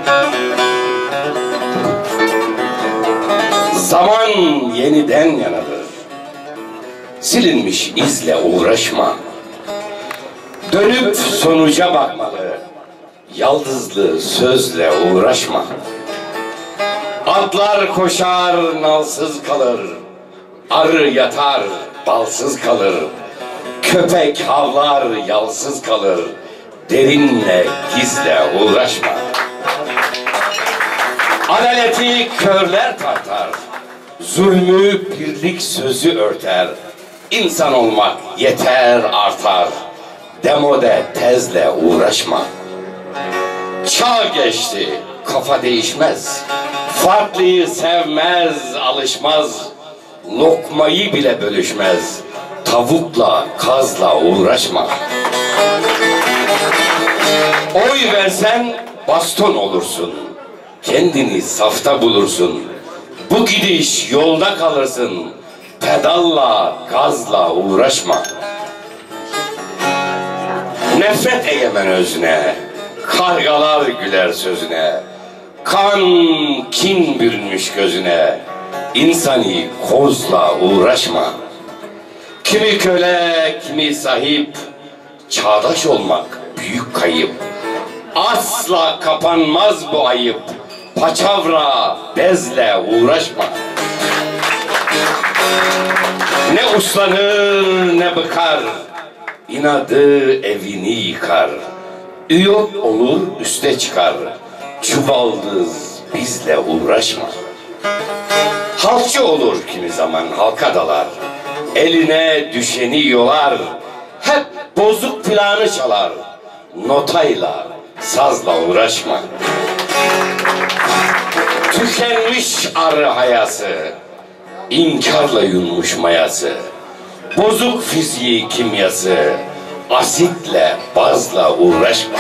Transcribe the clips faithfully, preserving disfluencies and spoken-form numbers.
Zaman yeniden yanadır. Silinmiş izle uğraşma. Dönüp sonuca bakmalı. Yaldızlı sözle uğraşma. Atlar koşar, nalsız kalır. Arı yatar, balsız kalır. Köpek havlar, yalsız kalır. Derinle, gizle uğraşma. Adaleti körler tartar. Zulmü birlik sözü örter. İnsan olmak yeter artar. Demode tezle uğraşma. Çağ geçti, kafa değişmez. Farklıyı sevmez, alışmaz. Lokmayı bile bölüşmez. Tavukla, kazla uğraşma. Oy versen baston olursun. Kendini safta bulursun. Bu gidiş yolda kalırsın. Pedalla, gazla uğraşma. Nefret egemen özüne. Kargalar güler sözüne. Kan, kin bürünmüş gözüne. İnsani kozla uğraşma. Kimi köle, kimi sahip. Çağdaş olmak büyük kayıp. Asla kapanmaz bu ayıp. Paçavra, bezle uğraşma. Ne uslanır ne bıkar. İnadı evini yıkar. Üyot olur üste çıkar. Çuvaldız bizle uğraşma. Halkçı olur kimi zaman halka dalar. Eline düşeni yolar. Hep bozuk planı çalar. Notayla, sazla uğraşma. Tükenmiş arı hayası. İnkarla yunmuş mayası. Bozuk fiziği kimyası. Asitle, bazla uğraşma.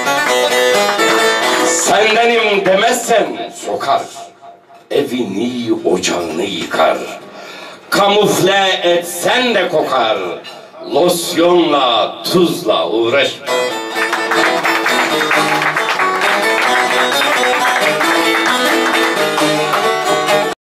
Sendenim demezsen sokar. Evini, ocağını yıkar. Kamufle etsen de kokar. Losyonla, tuzla uğraşma.